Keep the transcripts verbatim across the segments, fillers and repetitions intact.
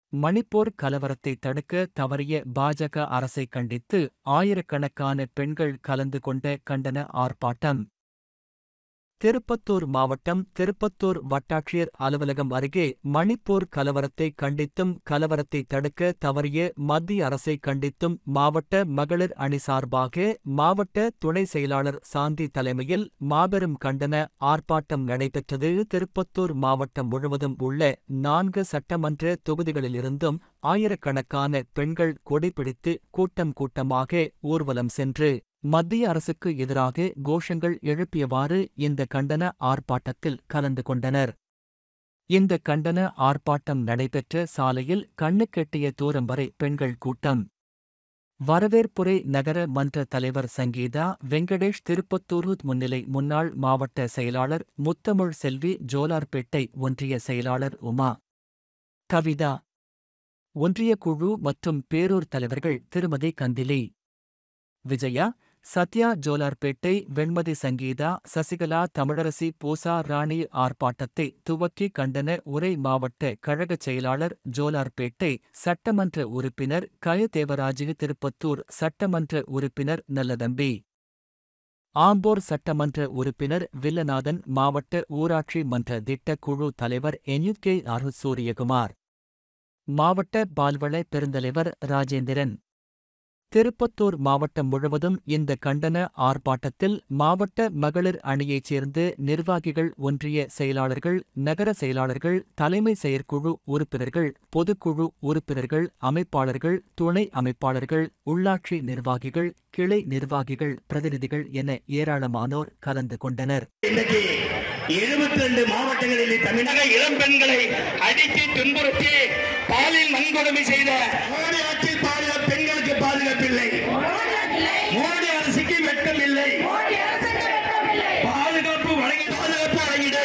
மணிப்பூர் கலவரத்தை தடுக்க தவறிய பாஜக அரசை கண்டித்து ஆயிரக்கணக்கான பெண்கள் கலந்து கொண்ட கண்டன ஆர்ப்பாட்டம். திருப்பத்தூர் மாவட்டம் திருப்பத்தூர் வட்டாட்சியர் அலுவலகம் அருகே மணிப்பூர் கலவரத்தை கண்டித்தும் கலவரத்தை தடுக்க தவறிய மத்திய அரசை கண்டித்தும் மாவட்ட மகளிர் அணி சார்பாக மாவட்ட துணை செயலாளர் சாந்தி தலைமையில் மாபெரும் கண்டன ஆர்ப்பாட்டம் நடைபெற்றது. திருப்பத்தூர் மாவட்டம் முழுவதும் உள்ள நான்கு சட்டமன்ற தொகுதிகளிலிருந்தும் ஆயிரக்கணக்கான பெண்கள் கொடிபிடித்து கூட்டம் கூட்டமாக ஊர்வலம் சென்று மத்திய அரசுக்கு எதிராக கோஷங்கள் எழுப்பியவாறு இந்த கண்டன ஆர்ப்பாட்டத்தில் கலந்து கொண்டனர். இந்த கண்டன ஆர்ப்பாட்டம் நடைபெற்ற சாலையில் கண்ணுக்கெட்டிய தூரம் வரை பெண்கள் கூட்டம். வரவேற்புரை நகர மன்ற தலைவர் சங்கீதா வெங்கடேஷ், திருப்பத்தூர் முன்னிலை முன்னாள் மாவட்ட செயலாளர் முத்தமிழ் செல்வி, ஜோலார்பேட்டை ஒன்றிய செயலாளர் உமா, கவிதா, ஒன்றிய குழு மற்றும் பேரூர் தலைவர்கள் திருமதி கந்திலி, விஜயா, சத்யா, ஜோலார்பேட்டை வெண்மதி, சங்கீதா, சசிகலா, தமிழரசி, பூசா ராணி ஆர்ப்பாட்டத்தை துவக்கி கண்டன உரை மாவட்ட கழகச் செயலாளர் ஜோலார்பேட்டை சட்டமன்ற உறுப்பினர் கய தேவராஜு, திருப்பத்தூர் சட்டமன்ற உறுப்பினர் நல்லதம்பி, ஆம்பூர் சட்டமன்ற உறுப்பினர் வில்லநாதன், மாவட்ட ஊராட்சி மன்ற திட்ட குழு தலைவர் என்யுகே ஆர் சூரியகுமார், மாவட்ட பால்வள பெருந்தலைவர் ராஜேந்திரன். திருப்பத்தூர் மாவட்டம் முழுவதும் இந்த கண்டன ஆர்ப்பாட்டத்தில் மாவட்ட மகளிர் அணியைச் சேர்ந்த நிர்வாகிகள், ஒன்றிய செயலாளர்கள், நகர செயலாளர்கள், தலைமை செயற்குழு உறுப்பினர்கள், பொதுக்குழு உறுப்பினர்கள், அமைப்பாளர்கள், துணை அமைப்பாளர்கள், உள்ளாட்சி நிர்வாகிகள், கிளை நிர்வாகிகள், பிரதிநிதிகள் என ஏராளமானோர் கலந்து கொண்டனர். எழுபத்தி ரெண்டு மாவட்டங்களில் தமிழக இளம் பெண்களை அடித்து துன்புறுத்தி பாலியல் வன்கொடுமை செய்த மோடி ஆட்சியில் பாலியல் பெண்களுக்கு பாதுகாப்பில்லை. மோடி அரசுக்கு வெட்கம் இல்லை. பாதுகாப்பு வழங்கி பாதுகாப்பு வழங்கிடு.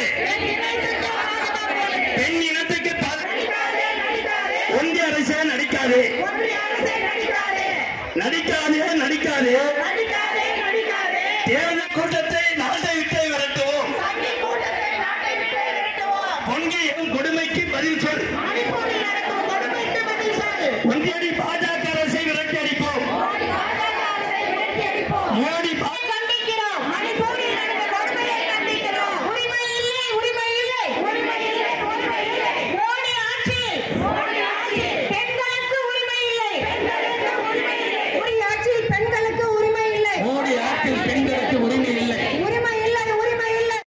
பெண் இனத்துக்கு ஒன்றிய அரசே நடிக்காது நடிக்காதே நடிக்காதே தேர்தல் கூட்டத்தை நாட்டை விட்டு விரட்டுவோம். பொங்கியும் கொடுமைக்கு பதில் சொல். ஒன்றியடி பாஜக